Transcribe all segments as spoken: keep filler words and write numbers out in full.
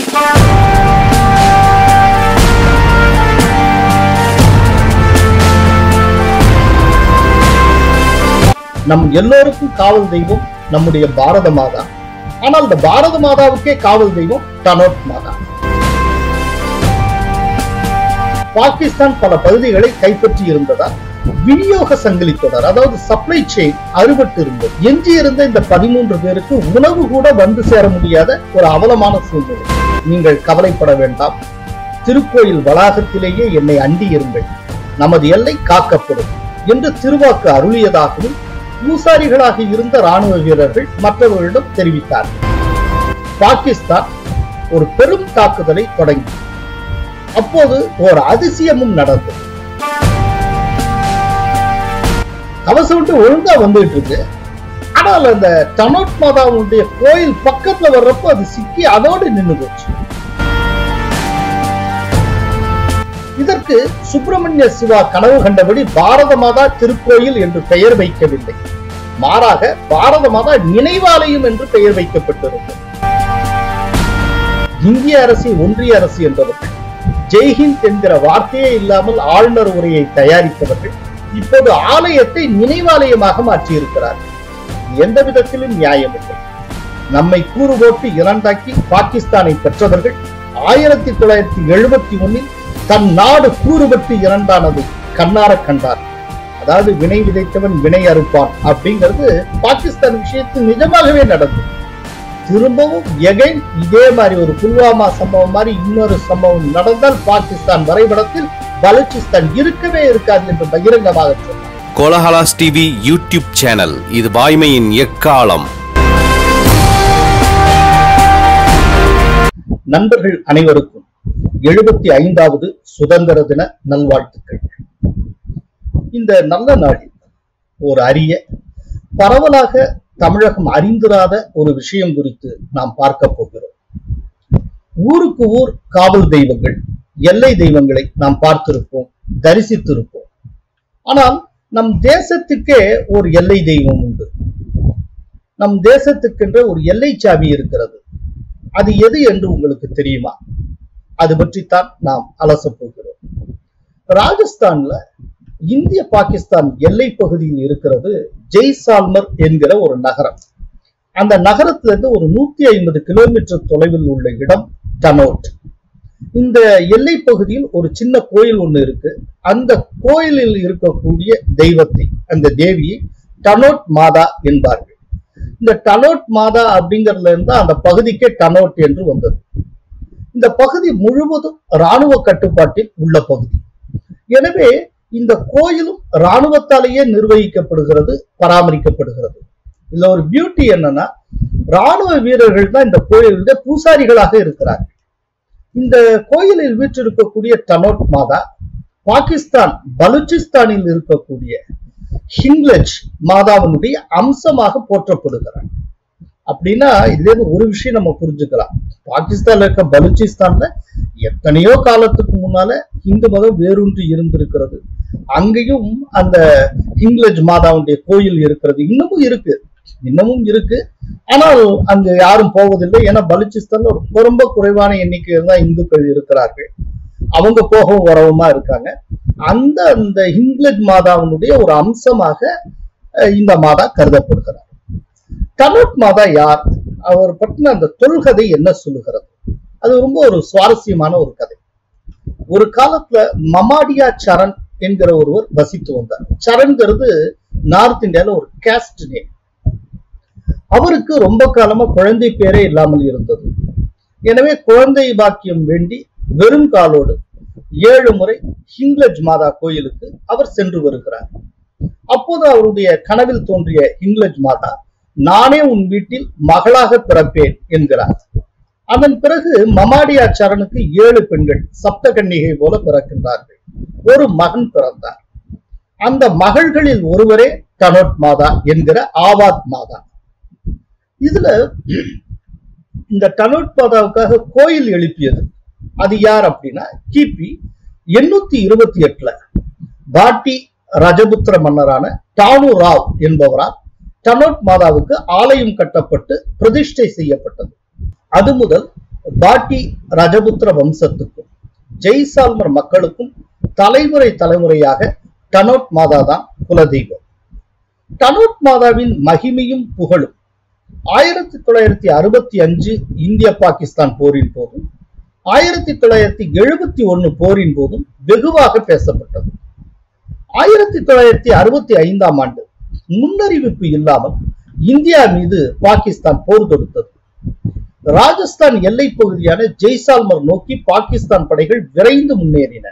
நம் எல்லோருக்கும் காவல் தெய்வம் நம்முடைய பாரத மாதா. ஆனால் இந்த பாரத மாதாவுக்கே காவல் தெய்வம் டனோட் மாதா. பாகிஸ்தான் பல பகுதிகளை கைப்பற்றி இருந்ததால் விநியோக சங்கிலி தொடர், அதாவது சப்ளை செயின் அறுபட்டு இருந்தது. எஞ்சி இருந்த இந்த பதிமூன்று பேருக்கு உணவு கூட வந்து சேர முடியாத ஒரு அவலமான சூழ்நிலை. நீங்கள் கவலைப்பட வேண்டாம், திருக்கோயில் வளாகத்திலேயே என்னை அண்டி இருங்கள், நமது எல்லை காக்கப்படும் என்று திருவாக்கு அருளியதாகவும் பூசாரிகளாக இருந்த ராணுவ வீரர்கள் மற்றவர்களிடம் தெரிவித்தார்கள். பாகிஸ்தான் ஒரு பெரும் தாக்குதலை தொடங்கி அப்போது ஒரு அதிசயமும் நடந்தது. கவசம் விட்டு ஒழுங்கா வந்துட்டு இருக்கு. ஆனால் அந்த டனோட் மாதாவுடைய கோயில் பக்கத்துல வர்றப்போ அது சிக்கி அதோடு நின்று போச்சு. இதற்கு சுப்பிரமணிய சிவா கனவு கண்டபடி பாரத மாதா திருக்கோயில் என்று பெயர் வைக்கவில்லை, மாறாக பாரத மாதா நினைவாலயம் என்று பெயர் வைக்கப்பட்டிருந்தது. இந்திய அரசு, ஒன்றிய அரசு என்பவர்கள் ஜெய்ஹிந்த் என்கிற வார்த்தையே இல்லாமல் ஆளுநர் உரையை தயாரித்தவர்கள் இப்போது ஆலயத்தை நினைவாலயமாக மாற்றியிருக்கிறார்கள். எந்த விதத்திலும் நியாயமில்லை. நம்மை கூறு போட்டு இரண்டாக்கி பாகிஸ்தானை பெற்றவர்கள் ஆயிரத்தி தொள்ளாயிரத்தி எழுபத்தி ஒன்னில் தன் நாடு கூறுபட்டு இரண்டானது கண்ணார கண்டார். அதாவது வினை விதைத்தவன் வினை அறுப்பான் அப்படிங்கிறது பாகிஸ்தான் விஷயத்தில் நிஜமாகவே நடந்தது. திரும்பவும் எகைன் இதே மாதிரி ஒரு புல்வாமா சம்பவம் மாதிரி இன்னொரு சம்பவம் நடந்தால் பாகிஸ்தான் வரைபடத்தில் பலூச்சிஸ்தான் இருக்கவே இருக்காது என்று பகிரங்கமாக சொன்னார். கோலஹலாஸ் டிவி யூடியூப் சேனல், இது வாய்மையின் எக்காலம். நண்பர்கள் அனைவருக்கும் எழுபத்தி ஐந்தாவது சுதந்திர தின நல்வாழ்த்துக்கள். இந்த நல்ல நாளில் ஒரு அரிய, பரவலாக தமிழகம் அறிந்திராத ஒரு விஷயம் குறித்து நாம் பார்க்க போகிறோம். ஊருக்கு ஊர் காவல் தெய்வங்கள், எல்லை தெய்வங்களை நாம் பார்த்திருப்போம், தரிசித்திருப்போம். ஆனால் நம் தேசத்துக்கே ஒரு எல்லை தெய்வம் உண்டு. நம் தேசத்துக்கென்ற ஒரு எல்லை சாவி இருக்கிறது. அது எது என்று உங்களுக்கு தெரியுமா? அது பற்றித்தான் நாம் அலச போகிறோம். ராஜஸ்தான்ல இந்திய பாகிஸ்தான் எல்லை பகுதியில் இருக்கிறது ஜெய்சால்மர் என்கிற ஒரு நகரம். அந்த நகரத்திலிருந்து ஒரு நூத்தி ஐம்பது கிலோமீட்டர் தொலைவில் உள்ள இடம் டனோட். இந்த எல்லை பகுதியில் ஒரு சின்ன கோயில் ஒண்ணு இருக்கு. அந்த கோயிலில் இருக்கக்கூடிய தெய்வத்தை, அந்த தேவியை டனோட் மாதா என்பார்கள். இந்த டனோட் மாதா அப்படிங்கிறதுல இருந்தா அந்த பகுதிக்கே டனோட் என்று வந்தது. இந்த பகுதி முழுவதும் இராணுவ கட்டுப்பாட்டில் உள்ள பகுதி. எனவே இந்த கோயிலும் இராணுவத்தாலேயே நிர்வகிக்கப்படுகிறது, பராமரிக்கப்படுகிறது. இதுல ஒரு பியூட்டி என்னன்னா, இராணுவ வீரர்கள் தான் இந்த கோயிலுடைய பூசாரிகளாக இருக்கிறார்கள். இந்த கோயிலில் வீற்றிருக்கக்கூடிய டனோட் மாதா பாகிஸ்தான் பலூச்சிஸ்தானில் இருக்கக்கூடிய ஹிங்லஜ் மாதாவினுடைய அம்சமாக போற்றப்படுகிறார். அப்படின்னா இதுல இருந்து ஒரு விஷயம் நம்ம புரிஞ்சுக்கலாம். பாகிஸ்தான்ல இருக்க பலூச்சிஸ்தான்ல எத்தனையோ காலத்துக்கு முன்னால இந்து மதம் வேரூன்றி இருந்திருக்கிறது. அங்கேயும் அந்த ஹிங்லஜ் மாதாவுடைய கோயில் இருக்கிறது, இன்னமும் இருக்கு இன்னமும் இருக்கு ஆனால் அங்க யாரும் போவதில்லை. ஏன்னா பலூச்சிஸ்தான்ல ரொம்ப குறைவான எண்ணிக்கையில் தான் இந்துக்கள் இருக்கிறார்கள். அவங்க போகவும் வரவுமா இருக்காங்க. அந்த அந்த ஹிங்லஜ் மாதாவினுடைய ஒரு அம்சமாக இந்த மாதா கருதப்படுகிறார். டனோட் மாதா யார்? அவர் பற்றின அந்த தொல்கதை என்ன சொல்லுகிறது? அது ரொம்ப ஒரு சுவாரஸ்யமான ஒரு கதை. ஒரு காலத்துல மமாடியா சரண் என்கிற ஒருவர் வசித்து வந்தார். சரண்கிறது நார்த் இந்தியால ஒரு கேஸ்ட் நேம். அவருக்கு ரொம்ப காலமா குழந்தை பேரே இல்லாமல் இருந்தது. எனவே குழந்தை பாக்கியம் வேண்டி வெறும் காலோடு ஏழு முறை ஹிங்லஜ் மாதா கோயிலுக்கு அவர் சென்று வருகிறார். அப்போது அவருடைய கனவில் தோன்றிய ஹிங்லஜ் மாதா, நானே உன் வீட்டில் மகளாக பிறப்பேன் என்கிறார். அதன் பிறகு மமாடியா சரணுக்கு ஏழு பெண்கள் சப்த கன்னிகை போல பிறக்கின்றார்கள். ஒரு மகன் பிறந்தார். அந்த மகள்களில் ஒருவரே டனோட் மாதா என்கிற ஆவாத் மாதா. இதுல இந்த டனோட் மாதாவுக்காக கோயில் எழுப்பியது அது யார் அப்படின்னா, கிபி எண்ணூத்தி இருபத்தி எட்டுல பாட்டி ரஜபுத்திர மன்னரான டானு ராவ் என்பவரால் டனோட் மாதாவுக்கு ஆலயம் கட்டப்பட்டு பிரதிஷ்டை செய்யப்பட்டது. அது முதல் பாட்டி ரஜபுத்திர வம்சத்துக்கும் ஜெய்சால்மர் மக்களுக்கும் தலைமுறை தலைமுறையாக டனோட் மாதா தான் குலதெய்வம். டனோட் மாதாவின் மகிமையும் புகழும் ஆயிரத்தி தொள்ளாயிரத்தி அறுபத்தி அஞ்சு இந்திய பாகிஸ்தான் போரின் போதும் ஆயிரத்தி தொள்ளாயிரத்தி எழுபத்தி ஒன்னு போரின் போதும் வெகுவாக பேசப்பட்டது. ஆயிரத்தி தொள்ளாயிரத்தி அறுபத்தி ஐந்தாம் ஆண்டு முன்னறிவிப்பு இல்லாமல் இந்தியா மீது பாகிஸ்தான் போர் தொடுத்தது. ராஜஸ்தான் எல்லை பகுதியான ஜெய்சால்மர் நோக்கி பாகிஸ்தான் படைகள் விரைந்து முன்னேறின.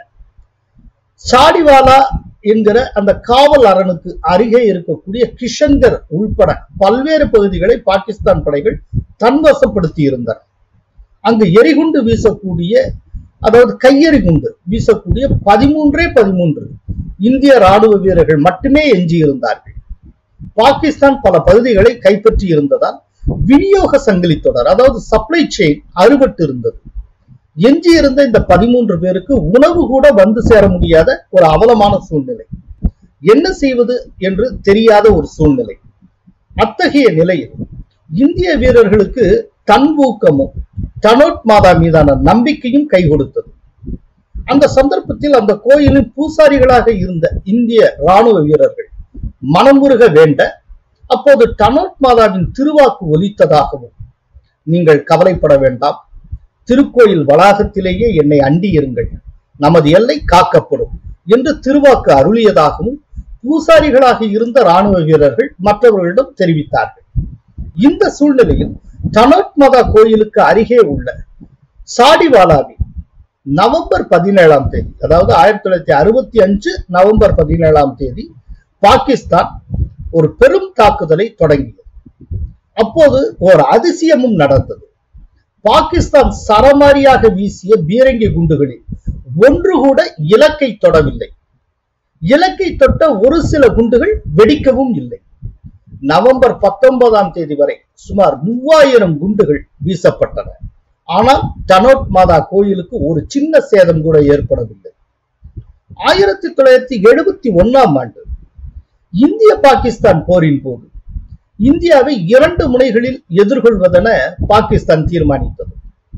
சாடிவாலா என்கிற அந்த காவல் அரணுக்கு அருகே இருக்கக்கூடிய கிஷன்கர் உள்பட பல்வேறு பகுதிகளை பாகிஸ்தான் படைகள் தன்வசப்படுத்தி இருந்தன. அங்கு எரிகுண்டு வீசக்கூடிய, அதாவது கையெறி குண்டு வீசக்கூடிய பதிமூன்றே பதிமூன்று இந்திய ராணுவ வீரர்கள் மட்டுமே எஞ்சி இருந்தார்கள். பாகிஸ்தான் பல பகுதிகளை கைப்பற்றி இருந்ததால் விநியோக சங்கிலி தொடர், அதாவது சப்ளை செயின் அறுபட்டு இருந்தது. எஞ்சி இருந்த இந்த பதிமூன்று பேருக்கு உணவு கூட வந்து சேர முடியாத ஒரு அவலமான சூழ்நிலை, என்ன செய்வது என்று தெரியாத ஒரு சூழ்நிலை. அத்தகைய நிலையில் இந்திய வீரர்களுக்கு தன்வூக்கமும் டனோட் மாதா மீதான நம்பிக்கையும் கை கொடுத்தது. அந்த சந்தர்ப்பத்தில் அந்த கோயிலின் பூசாரிகளாக இருந்த இந்திய ராணுவ வீரர்கள் மனமுருக வேண்ட அப்போது டனோட் மாதாவின் திருவாக்கு ஒலித்ததாகவும், நீங்கள் கவலைப்பட வேண்டாம், திருக்கோயில் வளாகத்திலேயே என்னை அண்டி இருங்கள், நமது எல்லை காக்கப்படும் என்று திருவாக்கு அருளியதாகவும் பூசாரிகளாக இருந்த ராணுவ வீரர்கள் மற்றவர்களிடம் தெரிவித்தார்கள். இந்த சூழ்நிலையில் டனோட் மாதா கோயிலுக்கு அருகே உள்ள சாடிவாலாவில் நவம்பர் பதினேழாம் தேதி, அதாவது ஆயிரத்தி தொள்ளாயிரத்தி அறுபத்தி அஞ்சு நவம்பர் பதினேழாம் தேதி பாகிஸ்தான் ஒரு பெரும் தாக்குதலை தொடங்கியது. அப்போது ஒரு அதிசயமும் நடந்தது. பாகிஸ்தான் சரமாரியாக வீசிய பீரங்கி குண்டுகளில் ஒன்று கூட இலக்கை தொடவில்லை. இலக்கை தொட்ட ஒரு சில குண்டுகள் வெடிக்கவும் இல்லை. நவம்பர் பத்தொன்பதாம் தேதி வரை சுமார் மூவாயிரம் குண்டுகள் வீசப்பட்டன. ஆனால் டனோட் மாதா கோயிலுக்கு ஒரு சின்ன சேதம் கூட ஏற்படவில்லை. ஆயிரத்தி தொள்ளாயிரத்தி எழுபத்தி ஒன்னாம் ஆண்டு இந்திய பாகிஸ்தான் போரின் போது இந்தியாவை இரண்டு முனைகளில் எதிர்கொள்வதென பாகிஸ்தான் தீர்மானித்தது.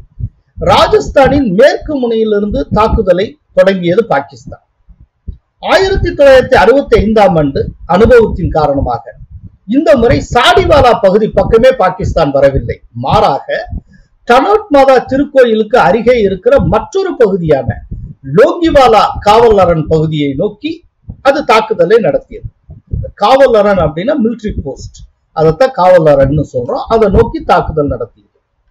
ராஜஸ்தானின் மேற்கு முனையிலிருந்து தாக்குதலை தொடங்கியது பாகிஸ்தான். ஆயிரத்தி தொள்ளாயிரத்தி அறுபத்தி ஐந்தாம் ஆண்டு அனுபவத்தின் காரணமாக இந்த முறை சாடிவாலா பகுதி பக்கமே பாகிஸ்தான் வரவில்லை. மாறாக டனோட் மாதா திருக்கோயிலுக்கு அருகே இருக்கிற மற்றொரு பகுதியான லோங்கிவாலா காவல் அரண் பகுதியை நோக்கி அது தாக்குதலை நடத்தியது. காவல் அரண் அப்படின்னா மிலிட்டரி போஸ்ட், அதைத்தான் காவல் அரண்னு சொல்றோம். அதை நோக்கி தாக்குதல் நடத்தியது.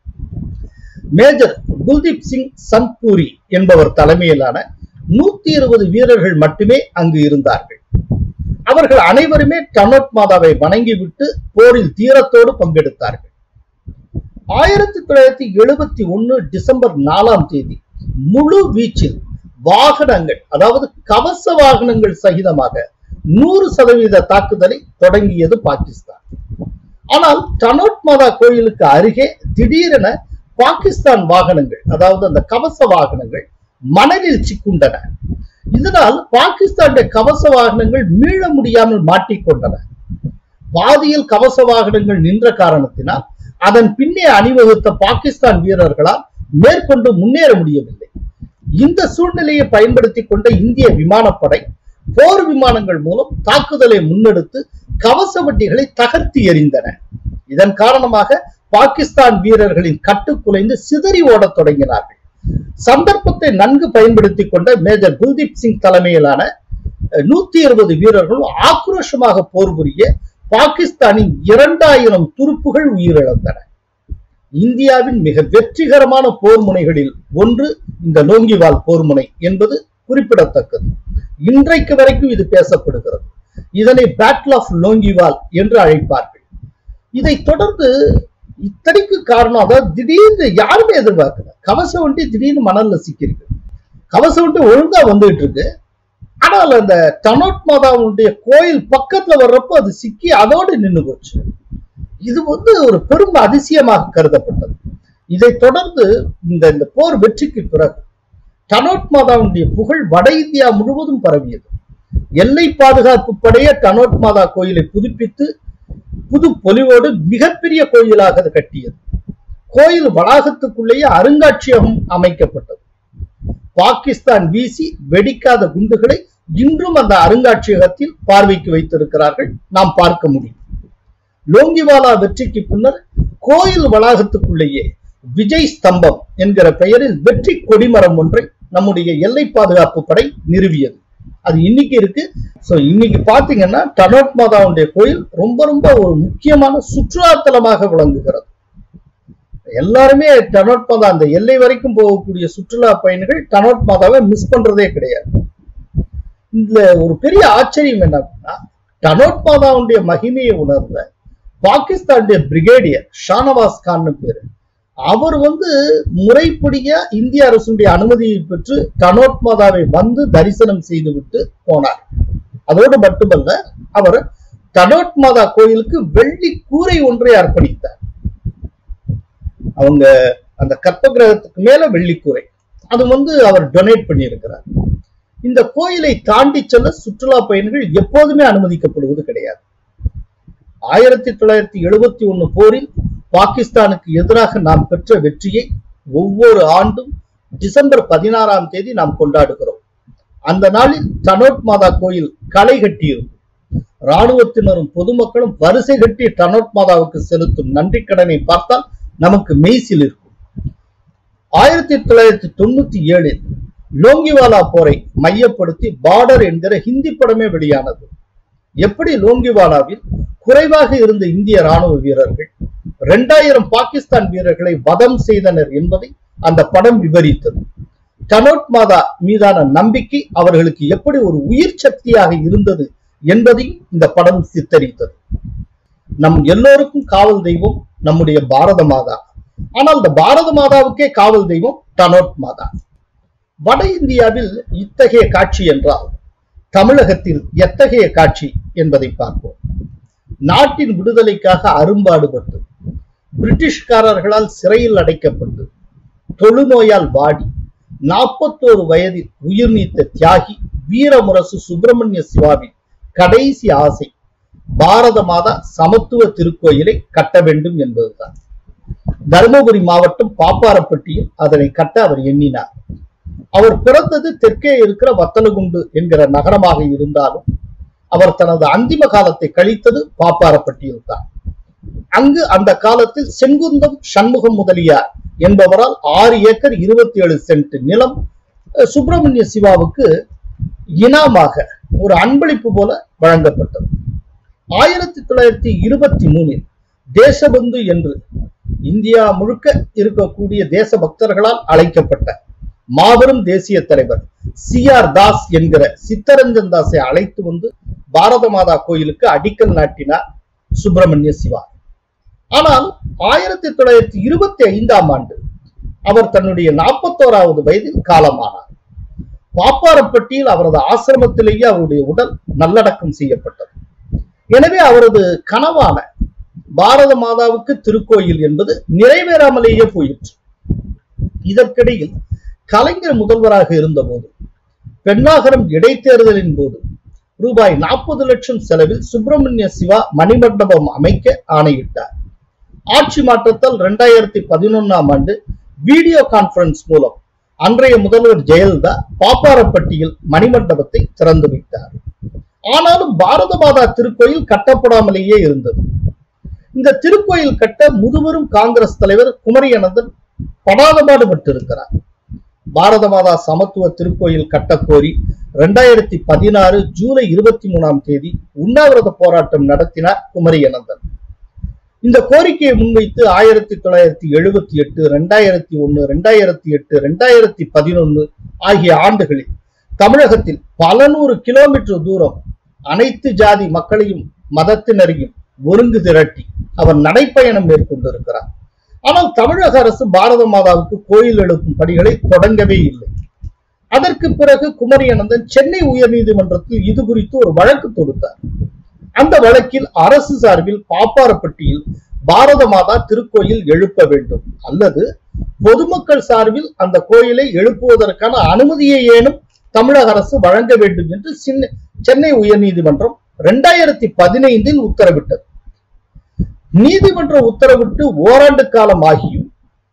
மேஜர் குல்தீப் சிங் சந்த்பூரி என்பவர் தலைமையிலான நூத்தி இருபது வீரர்கள் மட்டுமே அங்கு இருந்தார்கள். அவர்கள் அனைவருமே டனோட் மாதாவை வணங்கிவிட்டு போரில் தீரத்தோடு பங்கெடுத்தார்கள். ஆயிரத்தி தொள்ளாயிரத்தி எழுபத்தி ஒன்னு டிசம்பர் நாலாம் தேதி முழு வீச்சில் வாகனங்கள், அதாவது கவச வாகனங்கள் சகிதமாக நூறு சதவீத தாக்குதலை தொடங்கியது பாகிஸ்தான். ஆனால் டனோட் மாதா கோயிலுக்கு அருகே திடீரென பாகிஸ்தான் வாகனங்கள், அதாவது அந்த கவச வாகனங்கள் மணலில் சிக்குண்டன. இதனால் பாகிஸ்தானுடைய கவச வாகனங்கள் மீள முடியாமல் மாட்டிக்கொண்டன. பாதியில் கவச வாகனங்கள் நின்ற காரணத்தினால் அதன் பின்னே அணிவகுத்த பாகிஸ்தான் வீரர்களால் மேற்கொண்டு முன்னேற முடியவில்லை. இந்த சூழ்நிலையை பயன்படுத்தி கொண்ட இந்திய விமானப்படை போர் விமானங்கள் மூலம் தாக்குதலை முன்னெடுத்து கவச வட்டிகளை தகர்த்து எறிந்தன. இதன் காரணமாக பாகிஸ்தான் வீரர்களின் கட்டு குலைந்து சிதறி ஓடத் தொடங்கினார்கள். சந்தர்ப்பத்தை நன்கு பயன்படுத்தி கொண்ட மேஜர் குல்தீப் சிங் தலைமையிலான நூத்தி இருபது வீரர்கள் ஆக்ரோஷமாக போர் புரிய பாகிஸ்தானின் இரண்டாயிரம் துருப்புகள் உயிரிழந்தன. இந்தியாவின் மிக வெற்றிகரமான போர் முனைகளில் ஒன்று இந்த லோங்கிவால் போர் முனை என்பது குறிப்பிடத்தக்கது. இன்றைக்கு வரைக்கும் இது பேசப்படுகிறது. இதனை பேட்டில் ஆஃப் லோங்கிவால் என்று அழைப்பார்கள். இதை தொடர்ந்து இத்தனைக்கு காரணம், அதாவது திடீர்னு யாருமே எதிர்பார்க்கல, கவச வண்டி திடீர்னு மணல்ல சிக்கிருக்கு. கவச வண்டி ஒழுங்கா வந்துட்டு இருக்கு. ஆனால் அந்த டனோட் மாதாவுடைய கோயில் பக்கத்துல வர்றப்போ அது சிக்கி அதோடு நின்று போச்சு. இது வந்து ஒரு பெரும் அதிசயமாக கருதப்பட்டது. இதை தொடர்ந்து இந்த இந்த போர் வெற்றிக்கு பிறகு டனோட் மாதாவுடைய புகழ் வட இந்தியா முழுவதும் பரவியது. எல்லை பாதுகாப்பு படைய டனோட் மாதா கோயிலை புதுப்பித்து புது பொலிவோடு மிகப்பெரிய கோயிலாக அது கட்டியது. கோயில் வளாகத்துக்குள்ளேயே அருங்காட்சியகம் அமைக்கப்பட்டது. பாகிஸ்தான் வீசி வெடிக்காத குண்டுகளை இன்றும் அந்த அருங்காட்சியகத்தில் பார்வைக்கு வைத்திருக்கிறார்கள், நாம் பார்க்க முடியும். லோங்கிவாலா வெற்றிக்கு பின்னர் கோயில் வளாகத்துக்குள்ளேயே விஜய் ஸ்தம்பம் என்கிற பெயரில் வெற்றி கொடிமரம் ஒன்றை நம்முடைய எல்லை பாதுகாப்பு படை நிறுவியது. அது இன்னைக்கு இருக்கு. சோ இன்னைக்கு பாத்தீங்கன்னா டனோட் மாதாவுடைய கோயில் ரொம்ப ரொம்ப ஒரு முக்கியமான சுற்றுலாத்தலமாக விளங்குகிறது. எல்லாருமே டனோட் மாதா அந்த எல்லை வரைக்கும் போகக்கூடிய சுற்றுலா பயணிகள் டனோட் மாதாவை மிஸ் பண்றதே கிடையாது. இதுல ஒரு பெரிய ஆச்சரியம் என்ன அப்படின்னா, டனோட் மாதாவுடைய மகிமையை உணர்ந்த பாகிஸ்தானுடைய பிரிகேடியர் ஷானவாஸ் கான் பேரு, அவர் வந்து முறைப்படியா இந்திய அரசுடைய அனுமதியை பெற்று டனோட் மாதாவை வந்து தரிசனம் செய்து விட்டு போனார். அதோடு மட்டுமல்ல, அவர் டனோட் மாதா கோயிலுக்கு வெள்ளி கூரை ஒன்றை அர்ப்பணித்தார். அவங்க அந்த கற்ப கிரகத்துக்கு மேல வெள்ளிக்கூரை அது வந்து அவர் டொனேட் பண்ணி இருக்கிறார். இந்த கோயிலை தாண்டி செல்ல சுற்றுலா பயணிகள் எப்போதுமே அனுமதிக்கப்படுவது கிடையாது. ஆயிரத்தி தொள்ளாயிரத்தி எழுபத்தி ஒண்ணு போரில் பாகிஸ்தானுக்கு எதிராக நாம் பெற்ற வெற்றியை ஒவ்வொரு ஆண்டும் டிசம்பர் பதினாறாம் தேதி நாம் கொண்டாடுகிறோம். அந்த நாளில் டனோட் மாதா கோயில் களை கட்டியிருக்கும். இராணுவத்தினரும் பொதுமக்களும் வரிசை கட்டி டனோட் மாதாவுக்கு செலுத்தும் நன்றி கடனை பார்த்தால் நமக்கு மெய்சில் இருக்கும். ஆயிரத்தி தொள்ளாயிரத்தி தொண்ணூத்தி ஏழில் லோங்கிவாலா போரை மையப்படுத்தி பார்டர் என்கிற ஹிந்தி படமே வெளியானது. எப்படி லோங்கிவாலாவில் குறைவாக இருந்த இந்திய ராணுவ வீரர்கள் இரண்டாயிரம் பாகிஸ்தான் வீரர்களை வதம் செய்தனர் என்பதை அந்த படம் விவரித்தது. டனோட் மாதா மீதான நம்பிக்கை அவர்களுக்கு எப்படி ஒரு உயிர் சக்தியாக இருந்தது என்பதையும் இந்த படம் சித்தரித்தது. நம் எல்லோருக்கும் காவல் தெய்வம் நம்முடைய பாரத மாதா. ஆனால் இந்த பாரத மாதாவுக்கே காவல் தெய்வம் டனோட் மாதா. வட இந்தியாவில் இத்தகைய காட்சி என்றால் தமிழகத்தில் எத்தகைய காட்சி என்பதை பார்ப்போம். நாட்டின் விடுதலைக்காக அரும்பாடுபட்டு பிரிட்டிஷ்காரர்களால் சிறையில் அடைக்கப்பட்டு தொழுநோயால் வாடி நாற்பத்தோரு வயதில் உயிர் நீத்த தியாகி வீரமுரசு சுப்பிரமணிய சிவாவின் கடைசி ஆசை பாரத மாதா சமத்துவ திருக்கோயிலை கட்ட வேண்டும் என்பதுதான். தருமபுரி மாவட்டம் பாப்பாரப்பட்டியில் அதனை கட்ட அவர் எண்ணினார். அவர் பிறந்தது தெற்கே இருக்கிற வத்தலகுண்டு என்கிற நகரமாக இருந்தாலும் அவர் தனது அந்திம காலத்தை கழித்தது பாப்பாரப்பட்டியில் தான். அங்கு அந்த காலத்தில் செங்குந்தம் சண்முகம் முதலியார் என்பவரால் ஆறு ஏக்கர் இருபத்தி ஏழு சென்ட் நிலம் சுப்பிரமணிய சிவாவுக்கு இனாமாக ஒரு அன்பளிப்பு போல வழங்கப்பட்டது. ஆயிரத்தி தொள்ளாயிரத்தி இருபத்தி மூணில் தேசபந்து என்று இந்தியா முழுக்க இருக்கக்கூடிய தேச பக்தர்களால் அழைக்கப்பட்ட மாபெரும் தேசிய தலைவர் சி ஆர் தாஸ் என்கிற சித்தரஞ்சன் தாஸை அழைத்து வந்து பாரத மாதா கோயிலுக்கு அடிக்கல் நாட்டினார் சுப்பிரமணிய சிவா. ஆனால் ஆயிரத்தி தொள்ளாயிரத்தி இருபத்தி ஐந்தாம் ஆண்டு அவர் தன்னுடைய நாற்பத்தோராவது வயதில் காலமானார். பாப்பாரப்பட்டியில் அவரது ஆசிரமத்திலேயே அவருடைய உடல் நல்லடக்கம் செய்யப்பட்டது. எனவே அவரது கனவான பாரத மாதாவுக்கு திருக்கோயில் என்பது நிறைவேறாமலேயே போயிற்று. இதற்கிடையில் கலைஞர் முதல்வராக இருந்த போது பெண்ணாகரம் இடைத்தேர்தலின் போது ரூபாய் நாற்பது லட்சம் செலவில் சுப்பிரமணிய சிவா மணிமண்டபம் அமைக்க ஆணையிட்டார். ஆட்சி மாற்றத்தால் இரண்டாயிரத்தி பதினொன்னாம் ஆண்டு வீடியோ கான்பரன்ஸ் மூலம் அன்றைய முதல்வர் ஜெயலலிதா பாப்பாரப்பட்டியில் மணிமண்டபத்தை திறந்து வைத்தார். ஆனாலும் பாரத மாதா திருக்கோயில் கட்டப்படாமலேயே இருந்தது. இந்த திருக்கோயில் கட்ட முதுபெரும் காங்கிரஸ் தலைவர் குமரி அனந்தன் படாத பாடுபட்டிருக்கிறார். பாரத மாதா சமத்துவ திருக்கோயில் கட்டக்கோரி இரண்டாயிரத்தி பதினாறு ஜூலை இருபத்தி மூணாம் தேதி உண்ணாவிரத போராட்டம் நடத்தினார் குமரி அனந்தன். இந்த கோரிக்கையை முன்வைத்து ஆயிரத்தி தொள்ளாயிரத்தி எழுபத்தி எட்டு இரண்டாயிரத்தி ஒன்னு இரண்டாயிரத்தி எட்டு இரண்டாயிரத்தி பதினொன்னு ஆகிய ஆண்டுகளில் தமிழகத்தில் பல நூறு கிலோமீட்டர் தூரம் அனைத்து ஜாதி மக்களையும் மதத்தினரையும் ஒருங்கு திரட்டி அவர் நடைப்பயணம் மேற்கொண்டிருக்கிறார். ஆனால் தமிழக அரசு பாரத மாதாவுக்கு கோயில் எழுப்பும் பணிகளை தொடங்கவே இல்லை. அதற்கு பிறகு குமரி அனந்தன் சென்னை உயர் நீதிமன்றத்தில் இது குறித்து ஒரு வழக்கு தொடுத்தார். அந்த வழக்கில் அரசு சார்பில் பாப்பாரப்பட்டியில் பாரத மாதா திருக்கோயில் எழுப்ப வேண்டும் அல்லது பொதுமக்கள் சார்பில் அந்த கோயிலை எழுப்புவதற்கான அனுமதியை ஏனும் தமிழக அரசு வழங்க வேண்டும் என்று சென்னை உயர் நீதிமன்றம் இரண்டாயிரத்தி பதினைந்தில் உத்தரவிட்டது. நீதிமன்ற உத்தரவிட்டு ஓராண்டு காலம் ஆகியும்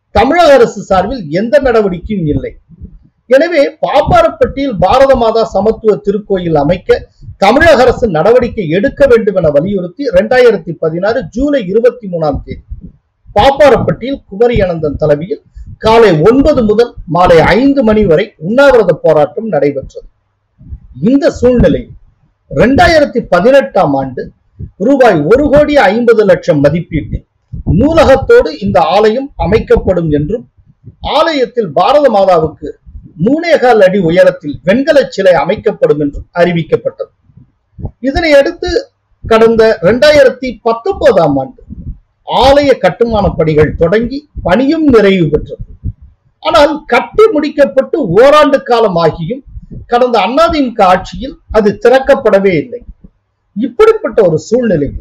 தமிழக அரசு சார்பில் எந்த நடவடிக்கையும் இல்லை. எனவே பாப்பாரப்பட்டியில் பாரத மாதா சமத்துவ திருக்கோயில் அமைக்க தமிழக அரசு நடவடிக்கை எடுக்க வேண்டும் என வலியுறுத்தி இரண்டாயிரத்தி பதினாறு ஜூலை இருபத்தி மூணாம் தேதி பாப்பாரப்பட்டியில் குமரி அனந்தன் தலைமையில் காலை ஒன்பது முதல் மாலை ஐந்து மணி வரை உண்ணாவிரத போராட்டம் நடைபெற்றது. இந்த சூழ்நிலையில் இரண்டாயிரத்தி பதினெட்டாம் ஆண்டு ரூபாய் ஒரு கோடி ஐம்பது லட்சம் மதிப்பீட்டில் நூலகத்தோடு இந்த ஆலயம் அமைக்கப்படும் என்றும் ஆலயத்தில் பாரத மாதாவுக்கு மூணேகால் அடி உயரத்தில் வெண்கல சிலை அமைக்கப்படும் என்றும் அறிவிக்கப்பட்டது. இதனை அடுத்து கடந்த இரண்டாயிரத்தி பத்தொன்பதாம் ஆண்டு ஆலய கட்டுமான பணிகள் தொடங்கி பணியும் நிறைவு பெற்றது. ஆனால் கட்டி முடிக்கப்பட்டு ஓராண்டு காலம் ஆகியும் கடந்த அதிமுக ஆட்சியில் அது திறக்கப்படவே இல்லை. இப்படிப்பட்ட ஒரு சூழ்நிலையில்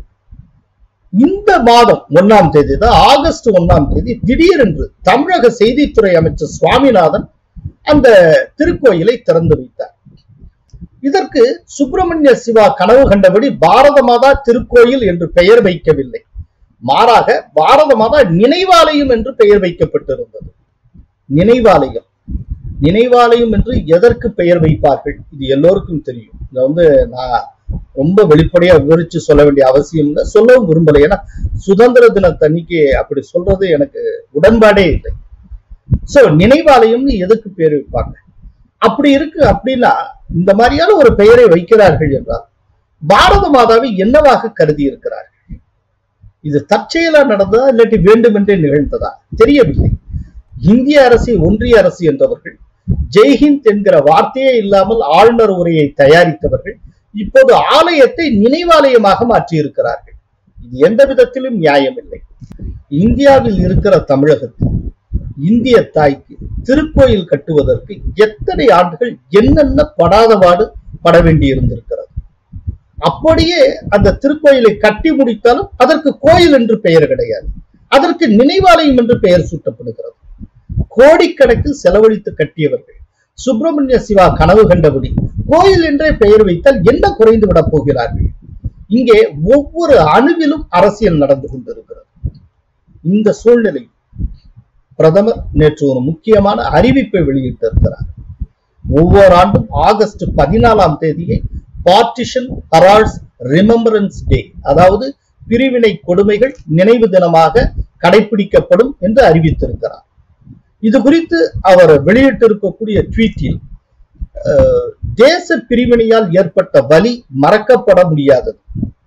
இந்த மாதம் ஒன்னாம் தேதி தான் ஆகஸ்ட் ஒன்னாம் தேதி திடீரென்று தமிழக செய்தித்துறை அமைச்சர் சுவாமிநாதன் அந்த திருக்கோயிலை திறந்து வைத்தார். இதற்கு சுப்பிரமணிய சிவா கனவு கண்டபடி பாரத மாதா திருக்கோயில் என்று பெயர் வைக்கவில்லை, மாறாக பாரத மாதா நினைவாலயம் என்று பெயர் வைக்கப்பட்டிருந்தது. நினைவாலயம் நினைவாலயம் என்று எதற்கு பெயர் வைப்பார்கள் இது எல்லோருக்கும் தெரியும். இதை வந்து நான் ரொம்ப வெளிப்படையா விவரிச்சு சொல்ல வேண்டிய அவசியம் இல்லை, சொல்லவும் விரும்பலை. ஏன்னா சுதந்திர தினத்தன்னைக்கு அப்படி சொல்றது எனக்கு உடன்பாடே இல்லை. சோ நினைவாலயம்னு எதுக்கு பேர் வைப்பாங்க? அப்படி இருக்கு அப்படின்னா இந்த மாதிரியான ஒரு பெயரை வைக்கிறார்கள் என்றால் பாரத மாதாவை என்னவாக கருதி இருக்கிறார்கள்? இது தற்செயலா நடந்ததா இல்லாட்டி வேண்டுமென்றே நிகழ்ந்ததா தெரியவில்லை. இந்திய அரசு ஒன்றிய அரசு என்றவர்கள், ஜெய்ஹிந்த் என்கிற வார்த்தையே இல்லாமல் ஆளுநர் உரையை தயாரித்தவர்கள் இப்போது ஆலயத்தை நினைவாலயமாக மாற்றி இருக்கிறார்கள். இது எந்த விதத்திலும் நியாயமில்லை. இந்தியாவில் இருக்கிற தமிழகத்தில் இந்திய தாய்க்கு திருக்கோயில் கட்டுவதற்கு எத்தனை ஆண்டுகள் என்னென்ன படாதபாடு பட வேண்டி இருந்திருக்கிறது. அப்படியே அந்த திருக்கோயிலை கட்டி முடித்தாலும் அதற்கு கோயில் என்று பெயர் கிடையாது, அதற்கு நினைவாலயம் என்று பெயர் சூட்டப்படுகிறது. கோடிக்கணக்கில் செலவழித்து கட்டியவர்கள் சுப்பிரமணிய சிவா கனவு கண்டபடி கோயில் என்றே பெயர் வைத்தால் என்ன குறைந்து விட போகிறார்கள்? இங்கே ஒவ்வொரு அணுவிலும் அரசியல் நடந்து கொண்டிருக்கிறது. இந்த சூழ்நிலை பிரதமர் நேற்று ஒரு முக்கியமான அறிவிப்பை வெளியிட்டிருக்கிறார். ஒவ்வொரு ஆண்டும் ஆகஸ்ட் பதினாலாம் தேதியை பார்ட்டிஷன் ஹெரால்ட்ஸ் ரிமெம்பரன்ஸ் டே, அதாவது பிரிவினை கொடுமைகள் நினைவு தினமாக கடைபிடிக்கப்படும் என்று அறிவித்திருக்கிறார். இது குறித்து அவர் வெளியிட்டிருக்கக்கூடிய ட்வீட்டில் தேச பிரிவினையால் ஏற்பட்ட வலி மறக்கப்பட முடியாதது.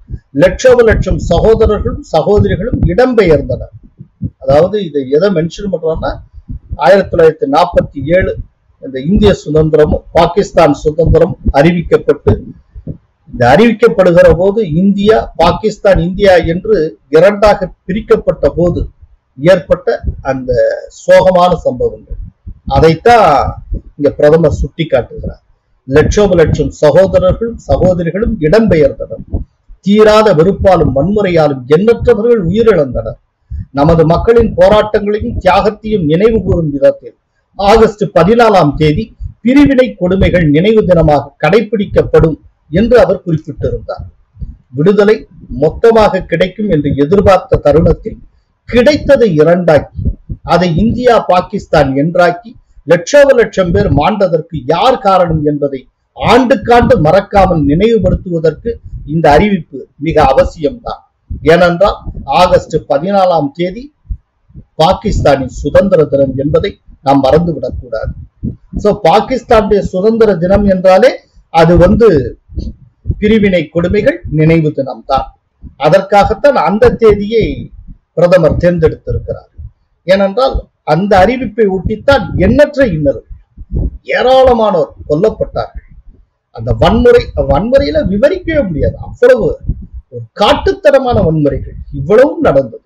லட்சோப லட்சம் சகோதரர்களும் சகோதரிகளும் இடம்பெயர்ந்தனர். அதாவது இதை எதை மென்ஷன் பண்றோம்னா ஆயிரத்தி தொள்ளாயிரத்தி நாற்பத்தி ஏழு இந்த இந்திய சுதந்திரமும் பாகிஸ்தான் சுதந்திரம் அறிவிக்கப்பட்டு இந்த அறிவிக்கப்படுகிற போது இந்தியா பாகிஸ்தான் இந்தியா என்று இரண்டாக பிரிக்கப்பட்ட போது ஏற்பட்ட அந்த சோகமான சம்பவங்கள், அதைத்தான் இங்க பிரதமர் சுட்டி காட்டுகிறார். லட்சோப லட்சம் சகோதரர்களும் சகோதரிகளும் இடம்பெயர்ந்தனர். தீராத வெறுப்பாலும் வன்முறையாலும் எண்ணற்றவர்கள் உயிரிழந்தனர். நமது மக்களின் போராட்டங்களையும் தியாகத்தையும் நினைவு கூறும் விதத்தில் ஆகஸ்ட் பதினாலாம் தேதி பிரிவினை கொடுமைகள் நினைவு தினமாக கடைபிடிக்கப்படும் என்று அவர் குறிப்பிட்டிருந்தார். விடுதலை மொத்தமாக கிடைக்கும் என்று எதிர்பார்த்த தருணத்தில் கிடைத்ததை இரண்டாக்கி அதை இந்தியா பாகிஸ்தான் என்றாக்கி லட்சோப லட்சம் பேர் மாண்டதற்கு யார் காரணம் என்பதை ஆண்டுக்காண்டு மறக்காமல் நினைவுபடுத்துவதற்கு இந்த அறிவிப்பு மிக அவசியம்தான். ஏனென்றால் ஆகஸ்ட் பதினாலாம் தேதி பாகிஸ்தானின் சுதந்திர தினம் என்பதை நாம் மறந்துவிடக் கூடாது. சோ பாகிஸ்தானுடைய சுதந்திர தினம் என்றாலே அது வந்து பிரிவினை கொடுமைகள் நினைவு தினம் தான். அதற்காகத்தான் அந்த தேதியை பிரதமர் தேர்ந்தெடுத்திருக்கிறார். ஏனென்றால் அந்த அறிவிப்பை ஒட்டித்தான் எண்ணற்ற இன்னர்கள் ஏராளமானோர் கொல்லப்பட்டார்கள். அந்த வன்முறை வன்முறையில விவரிக்கவே முடியாது, அவ்வளவு ஒரு காட்டுத்தனமான வன்முறைகள் இவ்வளவும் நடந்தது.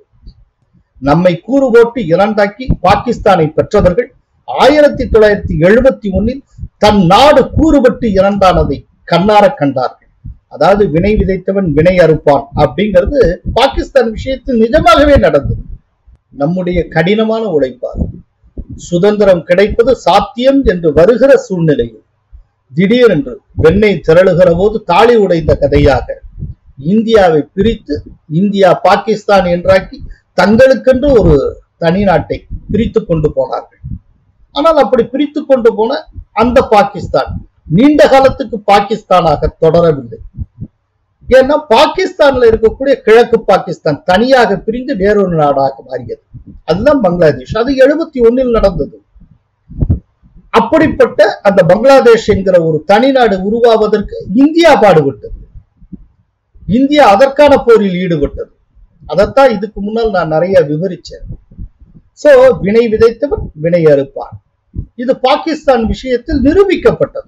நம்மை கூறு போட்டு இரண்டாக்கி பாகிஸ்தானை பெற்றவர்கள் ஆயிரத்தி தொள்ளாயிரத்தி எழுபத்தி ஒன்னில் தன் நாடு கூறுபட்டு இரண்டானதை கண்ணார கண்டார்கள். அதாவது வினை விதைத்தவன் வினை அறுப்பான் அப்படிங்கிறது பாகிஸ்தான் விஷயத்தில் நிஜமாகவே நடந்தது. நம்முடைய கடினமான உழைப்பால் சுதந்திரம் கிடைப்பது சாத்தியம் என்று வருகிற சூழ்நிலையில் திடீரென்று வெண்ணெய் திரளுகிற போது தாலி உடைந்த கதையாக இந்தியாவை பிரித்து இந்தியா பாகிஸ்தான் என்றாக்கி தங்களுக்கென்று ஒரு தனி நாட்டை பிரித்து கொண்டு போனார்கள். ஆனால் அப்படி பிரித்து கொண்டு போன அந்த பாகிஸ்தான் நீண்ட காலத்துக்கு பாகிஸ்தானாக தொடரவில்லை. ஏன்னா பாகிஸ்தான்ல இருக்கக்கூடிய கிழக்கு பாகிஸ்தான் தனியாக பிரிந்து வேறொரு நாடாக மாறியது. அதுதான் பங்களாதேஷ். அது எழுபத்தி ஒன்னில் நடந்தது. அப்படிப்பட்ட அந்த பங்களாதேஷ் என்கிற ஒரு தனி நாடு உருவாவதற்கு இந்தியா பாடுபட்டது. இந்தியா அதற்கான போரில் ஈடுபட்டது. அதைத்தான் இதுக்கு முன்னால் நான் நிறைய விவரிச்சேன். சோ வினை விதைத்தவன் வினை அறுப்பான். இது பாகிஸ்தான் விஷயத்தில் நிரூபிக்கப்பட்டது.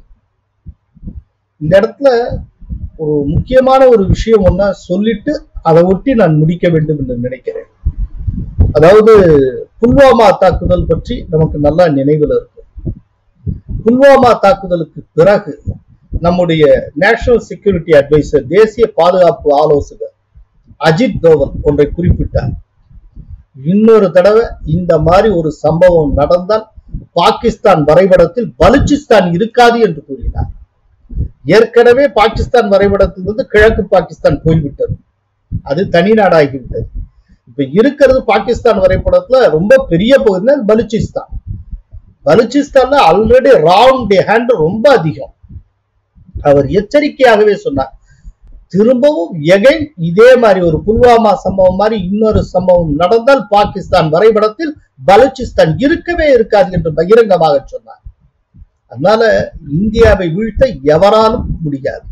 இந்த இடத்துல ஒரு முக்கியமான ஒரு விஷயம் ஒன்ன சொல்லிட்டு அதை ஒட்டி நான் முடிக்க வேண்டும் என்று நினைக்கிறேன். அதாவது புல்வாமா தாக்குதல் பற்றி நமக்கு நல்லா நினைவில் இருக்கும். புல்வாமா தாக்குதலுக்கு பிறகு நம்முடைய நேஷனல் செக்யூரிட்டி அட்வைசர், தேசிய பாதுகாப்பு ஆலோசகர் அஜித் தோவல் ஒன்றை குறிப்பிட்டார். இன்னொரு தடவை இந்த மாதிரி ஒரு சம்பவம் நடந்தால் பாகிஸ்தான் வரைபடத்தில் பலுச்சிஸ்தான் இருக்காது என்று கூறினார். ஏற்கனவே பாகிஸ்தான் வரைபடத்திலிருந்து கிழக்கு பாகிஸ்தான் போய்விட்டது. அது தனி நாடாகிவிட்டது. இப்ப இருக்கிறது பாகிஸ்தான் வரைபடத்துல ரொம்ப பெரிய பகுதி பலுச்சிஸ்தான். பலுச்சிஸ்தான்ல ஆல்ரெடி ரவுண்ட் ஹேண்ட் ரொம்ப அதிகம். அவர் எச்சரிக்கையாகவே சொன்னார், திரும்பவும் எகைன் இதே மாதிரி ஒரு புல்வாமா சம்பவம் மாதிரி இன்னொரு சம்பவம் நடந்தால் பாகிஸ்தான் வரைபடத்தில் பலுச்சிஸ்தான் இருக்கவே இருக்காது என்று பகிரங்கமாக சொன்னார். அதனால இந்தியாவை வீழ்த்த எவராலும் முடியாது.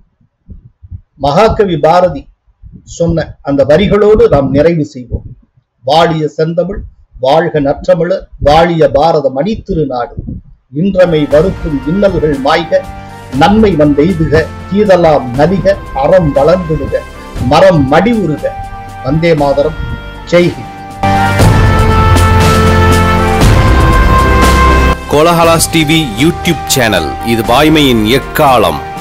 மகாகவி பாரதி சொன்ன அந்த வரிகளோடு நாம் நிறைவு செய்வோம். வாழிய செந்தமிழ், வாழ்க நற்றமிழர், வாழிய பாரத மணித்திருநாடு. இன்றமை வருத்தும் இன்னல்கள் மாய்க, நன்மை வந்தெய்துக, தீதலாம் நலிக, அறம் வளர்ந்துடுக, மரம் மடிவுறுக. வந்தே மாதரம். ஜெய்ஹிந்த். கோலஹலாஸ் டிவி யூடியூப் சேனல், இது வாய்மையின் எக்காலம்.